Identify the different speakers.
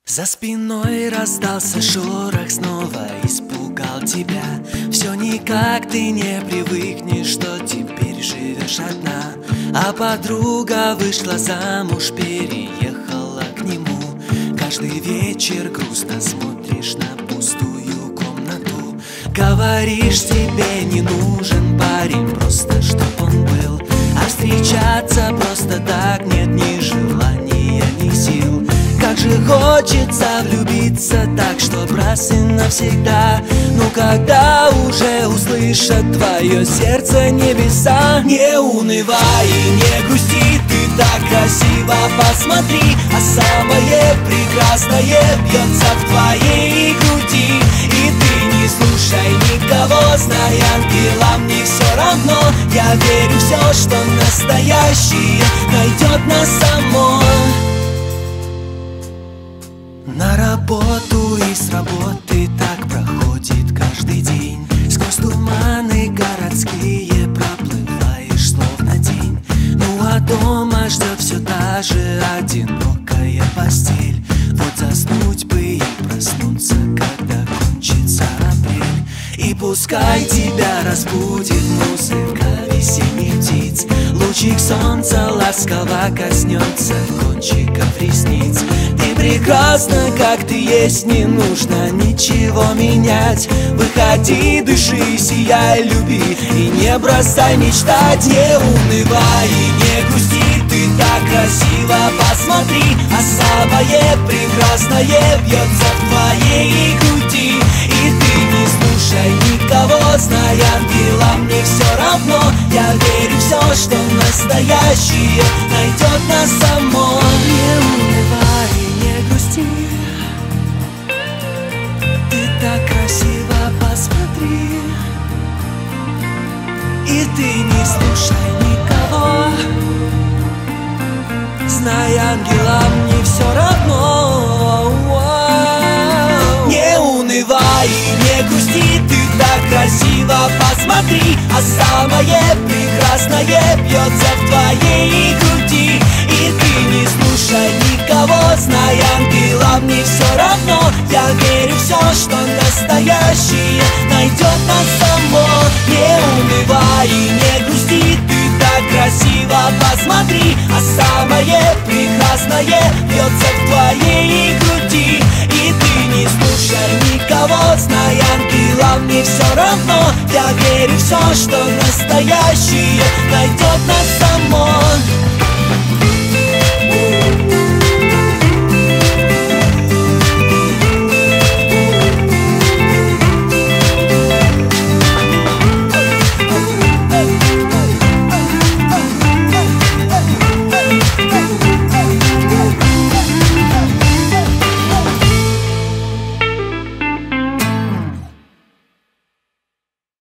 Speaker 1: За спиной раздался шорох, снова испугал тебя. Все никак ты не привыкнешь, что теперь живешь одна. А подруга вышла замуж, переехала к нему. Каждый вечер грустно смотришь на пустую комнату. Говоришь, тебе не нужен парень, просто чтоб он был. А встречаться просто так нет ни желания, ни сил. Как же хочется влюбиться так, чтоб раз и навсегда. Но когда уже услышат твое сердце небеса, не унывай и не грусти, ты так красиво посмотри. А самое прекрасное бьется в твоей груди. И ты не слушай никого, знай, ангелам не все равно. Я верю, все, что настоящее найдет нас само. На работу и с работы так проходит каждый день. Сквозь туманы городские проплываешь словно тень. Ну а дома ждет все та же одинокая постель. Вот заснуть бы и проснуться, когда кончится апрель. И пускай тебя разбудит музыка весенних птиц. Лучик солнца ласково коснется кончиков ресниц. Ты прекрасна, как ты есть, не нужно ничего менять. Выходи, дыши, сияй, люби и не бросай мечтать. Не унывай и не грусти, ты так красиво посмотри. А самое прекрасное бьется в твоей груди. И ты не слушай никого, знай, ангелам не все равно. Я верю, все, что настоящее найдет нас само. Не унывай и не грусти, ты так красиво посмотри. И ты не слушай никого, знай, ангелам не все равно. Не унывай и не грусти, ты так красиво посмотри. А самое прекрасное бьется в твоей груди. И ты не слушай никого, знай, ангелам не все равно. Я верю, все, что настоящее найдет нас само. Не унывай и не грусти, ты так красиво посмотри. А самое прекрасное бьется в твоей груди. И ты не слушай никого, знай, ангелам не все равно. Я верю, все, что настоящее найдет нас.